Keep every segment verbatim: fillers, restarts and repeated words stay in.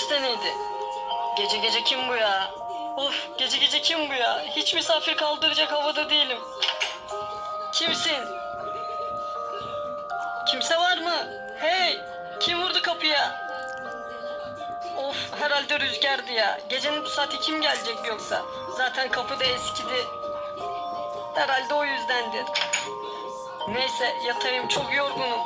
ses de neydi? Gece gece kim bu ya? Of, gece gece kim bu ya? Hiç misafir kaldıracak havada değilim. Kimsin? Kimse var mı? Hey! Kim vurdu kapıya? Of, herhalde rüzgardı ya. Gecenin bu saati kim gelecek yoksa? Zaten kapı da eskidi. Herhalde o yüzdendir. Neyse, yatayım, çok yorgunum.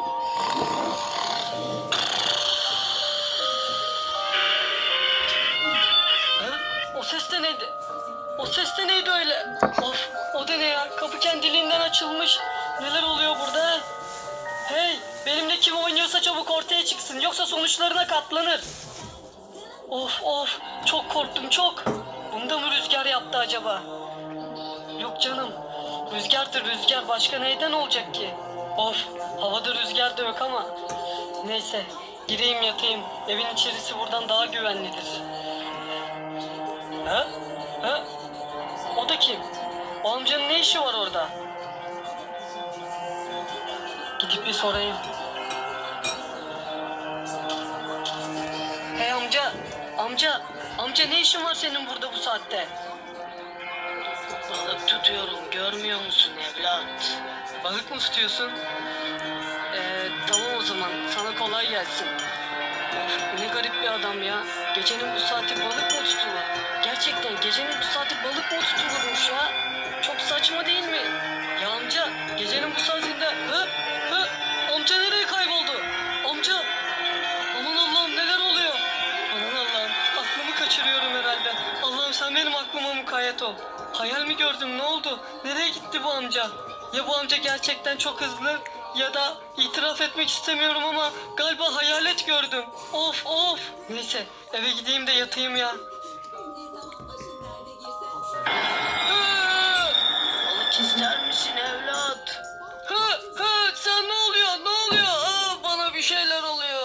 Ha? O ses de neydi? O ses de neydi öyle? Of, o da ne ya? Kapı kendiliğinden açılmış. Neler oluyor burada? Hey, benimle kim oynuyorsa çabuk ortaya çıksın, yoksa sonuçlarına katlanır. Of of, çok korktum çok. Bunda mı rüzgar yaptı acaba? Yok canım, rüzgardır rüzgar, başka neyden olacak ki? Of, havada rüzgar da yok ama. Neyse, gireyim yatayım. Evin içerisi buradan daha güvenlidir. Ha? Ha? O da kim? O amcanın ne işi var orada? Gidip bir sorayım. Hey amca, amca, amca ne işin var senin burada bu saatte? Balık tutuyorum, görmüyor musun evlat? Balık mı tutuyorsun? Ee, tamam o zaman, sana kolay gelsin. Of, ne garip bir adam ya. Gecenin bu saati balık mı tutulur? Gerçekten gecenin bu saati balık mı tutulurmuş ya? Çok saçma değil mi? Ya amca, gecenin bu saatinde... Hı? Hı? Amca nereye kayboldu? Amca! Aman Allah'ım, neler oluyor? Aman Allah'ım, aklımı kaçırıyorum herhalde. Allah'ım, sen benim aklıma mukayyet ol. Hayal mi gördüm, ne oldu? Nereye gitti bu amca? Ya bu amca gerçekten çok hızlı ya da itiraf etmek istemiyorum ama galiba hayalet gördüm. Of of. Neyse, eve gideyim de yatayım ya. Balık ister misin evlat? Hı hı, sen ne oluyor, ne oluyor? Aa, bana bir şeyler oluyor.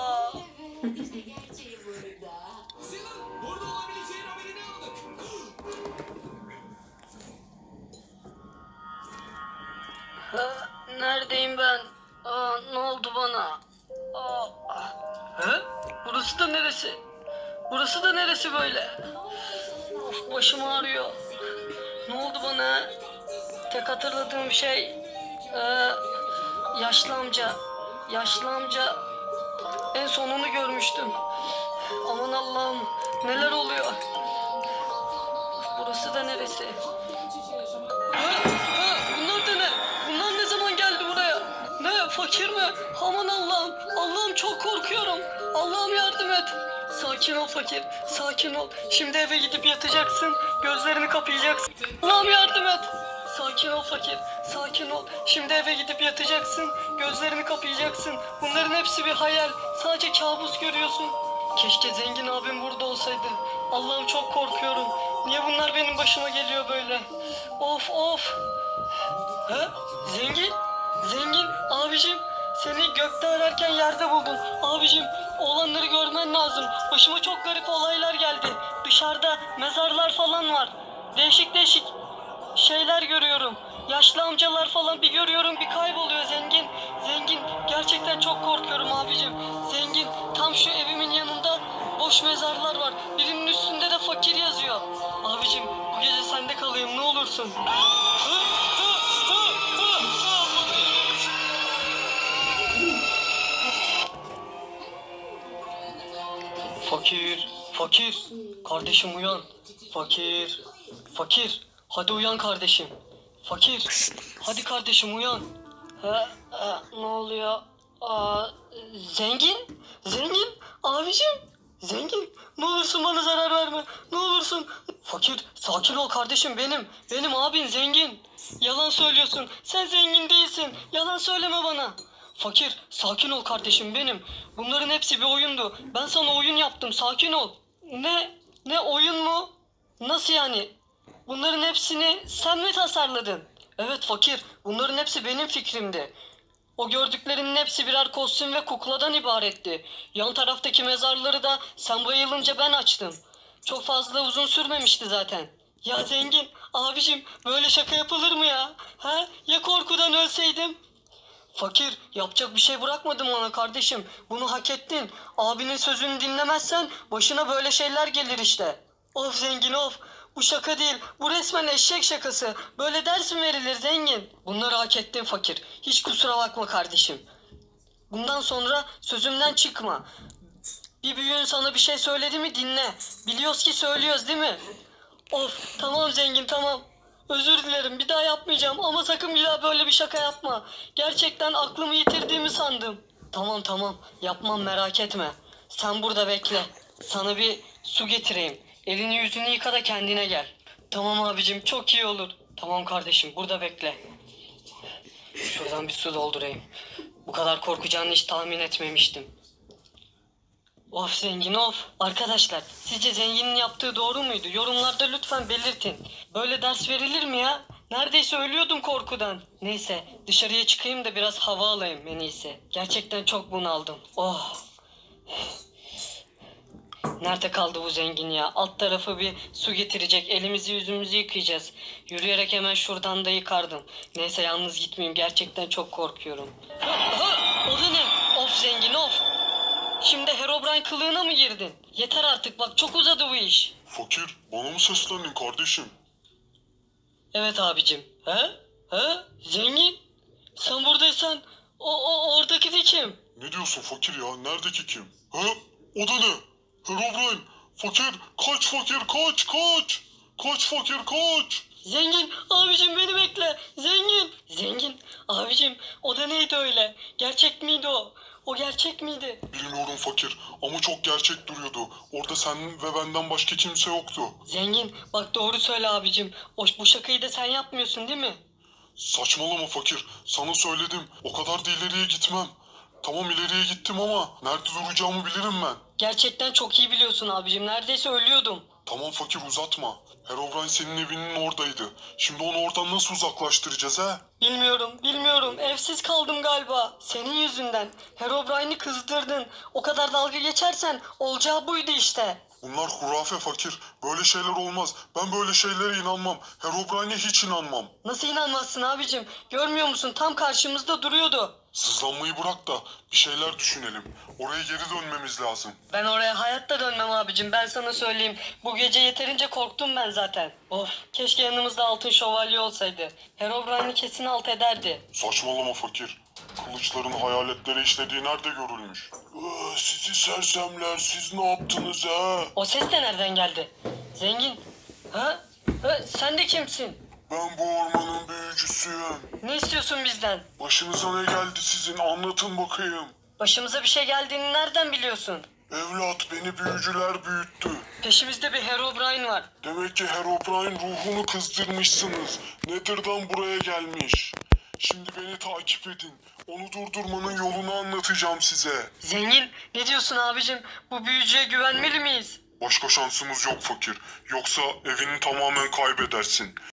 Ha, neredeyim ben? Aa, ne oldu bana? Aa, ha? Burası da neresi? Burası da neresi böyle? Of, başım ağrıyor. Ne oldu bana? Tek hatırladığım şey ee, yaşlı amca. Yaşlı amca. En sonunu görmüştüm. Aman Allah'ım, neler oluyor? Of, burası da neresi? Ha, ha, bunlar da ne? Bunlar ne zaman geldi buraya? Ne, fakir mi? Aman Allah'ım, Allah'ım çok korkuyorum. Allah'ım yardım et. Sakin ol fakir, sakin ol. Şimdi eve gidip yatacaksın, gözlerini kapayacaksın. Allah'ım yardım et. Sakin ol fakir, sakin ol. Şimdi eve gidip yatacaksın, gözlerini kapayacaksın. Bunların hepsi bir hayal, sadece kabus görüyorsun. Keşke zengin abim burada olsaydı. Allah'ım çok korkuyorum. Niye bunlar benim başıma geliyor böyle? Of of. Ha? Zengin? Zengin abicim, seni gökte ararken yerde buldum. Abicim, olanları görmen lazım. Başıma çok garip olaylar geldi. Dışarıda mezarlar falan var. Değişik değişik şeyler görüyorum. Yaşlı amcalar falan bir görüyorum, bir kayboluyor zengin. Zengin, gerçekten çok korkuyorum abicim. Zengin, tam şu evimin yanında boş mezarlar var. Birinin üstünde de fakir yazıyor. Abicim, bu gece sende kalayım ne olursun. Hı, hı, hı, hı, hı. Fakir, fakir. Kardeşim uyan. Fakir, fakir. Hadi uyan kardeşim. Fakir, hadi kardeşim uyan. Ha, ha, ne oluyor? Aa, zengin, zengin, abicim, zengin. Ne olursun bana zarar verme, ne olursun. Fakir, sakin ol kardeşim benim, benim abin zengin. Yalan söylüyorsun, sen zengin değilsin, yalan söyleme bana. Fakir, sakin ol kardeşim benim. Bunların hepsi bir oyundu. Ben sana oyun yaptım, sakin ol. Ne? Ne oyun mu? Nasıl yani? Bunların hepsini sen mi tasarladın? Evet fakir, bunların hepsi benim fikrimdi. O gördüklerinin hepsi birer kostüm ve kukladan ibaretti. Yan taraftaki mezarları da sen bayılınca ben açtım. Çok fazla uzun sürmemişti zaten. Ya zengin, abicim böyle şaka yapılır mı ya? Ha? Ya korkudan ölseydim? Fakir, yapacak bir şey bırakmadın bana kardeşim. Bunu hak ettin. Abinin sözünü dinlemezsen başına böyle şeyler gelir işte. Of zengin of. Bu şaka değil. Bu resmen eşek şakası. Böyle ders mi verilir zengin? Bunları hak ettin fakir. Hiç kusura bakma kardeşim. Bundan sonra sözümden çıkma. Bir büyüğün sana bir şey söyledi mi dinle. Biliyoruz ki söylüyoruz değil mi? Of tamam zengin tamam. Özür dilerim bir daha yapmayacağım ama sakın bir daha böyle bir şaka yapma. Gerçekten aklımı yitirdiğimi sandım. Tamam tamam yapmam merak etme. Sen burada bekle. Sana bir su getireyim. Elini yüzünü yıka da kendine gel. Tamam abicim çok iyi olur. Tamam kardeşim burada bekle. Şuradan bir su doldurayım. Bu kadar korkacağını hiç tahmin etmemiştim. Of zengin of. Arkadaşlar sizce zenginin yaptığı doğru muydu? Yorumlarda lütfen belirtin. Böyle ders verilir mi ya? Neredeyse ölüyordum korkudan. Neyse dışarıya çıkayım da biraz hava alayım en iyisi. Gerçekten çok bunaldım. Oh. Nerede kaldı bu zengin ya? Alt tarafı bir su getirecek. Elimizi yüzümüzü yıkayacağız. Yürüyerek hemen şuradan da yıkardım. Neyse yalnız gitmeyeyim. Gerçekten çok korkuyorum. Ha, ha, o da ne? Of zengin of. Şimdi Herobrine kılığına mı girdin? Yeter artık bak çok uzadı bu iş. Fakir, bana mı seslendin kardeşim? Evet abicim. He? He? Zengin? Sen buradaysan o, o oradaki de kim? Ne diyorsun fakir ya? Neredeki kim? He? O da ne? Herobrine! Fakir! Kaç fakir kaç kaç! Kaç fakir kaç! Zengin abicim beni bekle. Zengin. Zengin abicim o da neydi öyle? Gerçek miydi o? O gerçek miydi? Bilmiyorum fakir ama çok gerçek duruyordu. Orada sen ve benden başka kimse yoktu. Zengin bak doğru söyle abicim. O, bu şakayı da sen yapmıyorsun değil mi? Saçmalama fakir. Sana söyledim. O kadar da ileriye gitmem. Tamam ileriye gittim ama nerede duracağımı bilirim ben. Gerçekten çok iyi biliyorsun abicim. Neredeyse ölüyordum. Tamam fakir uzatma. Herobrine senin evinin oradaydı. Şimdi onu oradan nasıl uzaklaştıracağız he? Bilmiyorum, bilmiyorum. Evsiz kaldım galiba. Senin yüzünden. Herobrine'i kızdırdın. O kadar dalga geçersen olacağı buydu işte. Bunlar hurafe fakir. Böyle şeyler olmaz. Ben böyle şeylere inanmam. Herobrine'e hiç inanmam. Nasıl inanmazsın abicim? Görmüyor musun? Tam karşımızda duruyordu. Sızlanmayı bırak da bir şeyler düşünelim. Oraya geri dönmemiz lazım. Ben oraya hayatta dönmem abicim. Ben sana söyleyeyim. Bu gece yeterince korktum ben zaten. Of, keşke yanımızda altın şövalye olsaydı. Herobrine'i kesin alt ederdi. Saçmalama fakir. Kılıçların hayaletlere işlediği nerede görülmüş? Ee, sizi sersemler siz ne yaptınız ha? O ses de nereden geldi? Zengin. Ha? Ha? Sen de kimsin? Ben bu ormanın büyücüsüyüm. Ne istiyorsun bizden? Başınıza ne geldi sizin anlatın bakayım. Başımıza bir şey geldiğini nereden biliyorsun? Evlat beni büyücüler büyüttü. Peşimizde bir Herobrine var. Demek ki Herobrine ruhunu kızdırmışsınız. Nether'dan buraya gelmiş. Şimdi beni takip edin. Onu durdurmanın yolunu anlatacağım size. Zengin, ne diyorsun abicim? Bu büyücüye güvenmeli miyiz? Başka şansımız yok fakir. Yoksa evini tamamen kaybedersin.